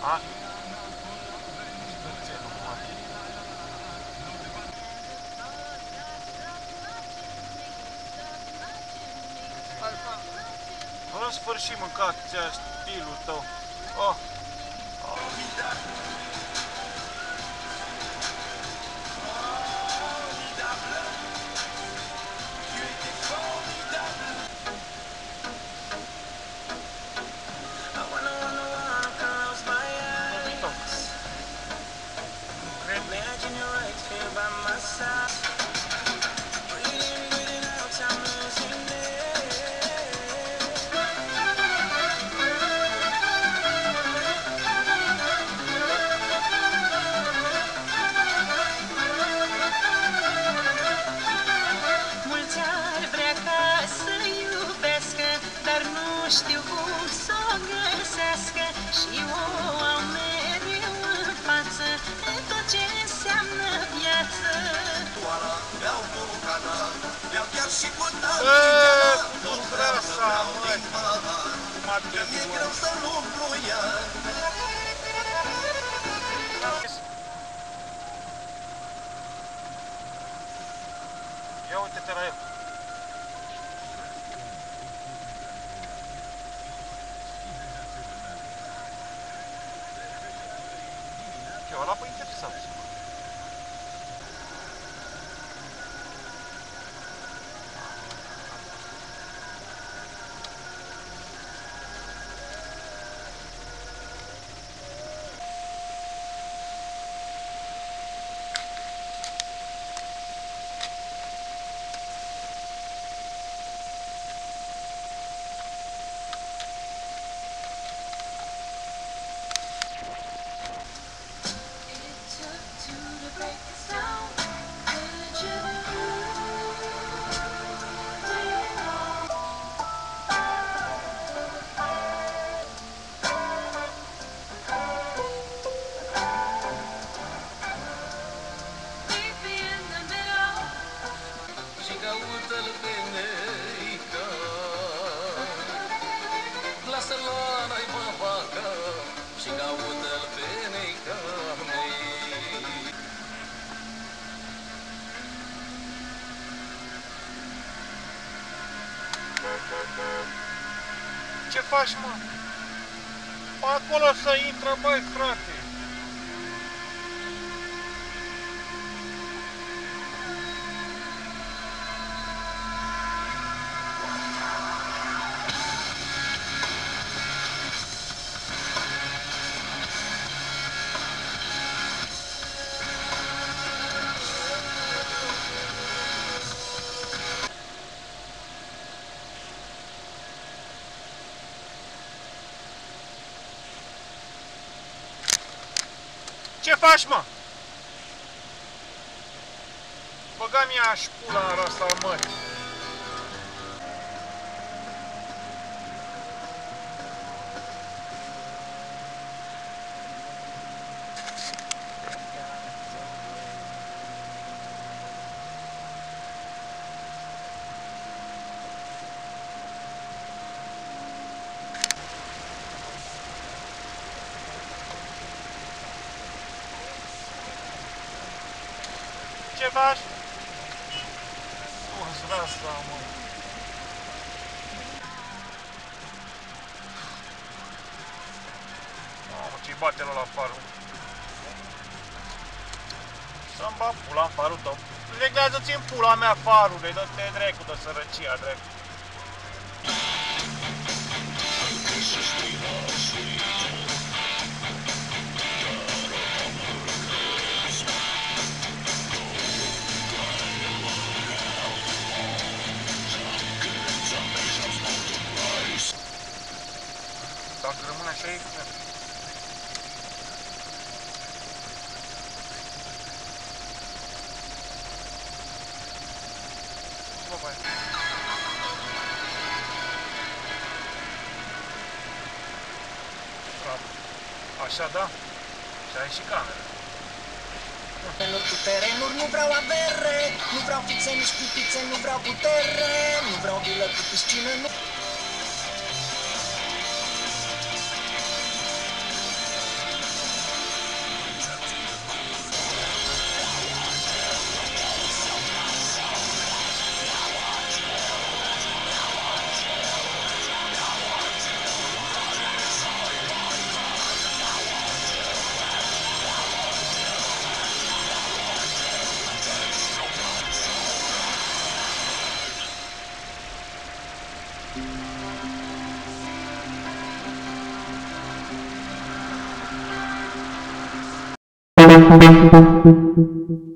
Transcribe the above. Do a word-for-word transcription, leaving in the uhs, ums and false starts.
A? Stârțelul, mă. În sfârșit mâncați-ți stilul tău. Oh. Oh. Știu cum să o găsească și o am mereu în față în tot ce înseamnă viață. Toala, beau bucana, beau chiar și cu tău. Nu vreau să amâni, cum ar trebui. Mi-e greu să lumplu ea. Ia uite-te la el. Ce, ăla păi interesat. Ce faci, mă? Acolo să intră, băi, frate! Ce faci, mă? Băga-mi ea și pula în rasa mării. Ce faci? Nu-ți vrea asta, mă. Mamă, ce-i bate la farul. Să-mi bag pula în farul tău. Reglează-ți în pula mea farule, dă-te dracu de sărăcia, dracu. Dacă rămâne așa e bine. Bă, băi. Așa, da? Și ai și camera. Terenuri cu terenuri, nu vreau avere, nu vreau fițe, nici putițe, nu vreau putere, nu vreau vilă cu piscină, nu... Thank you.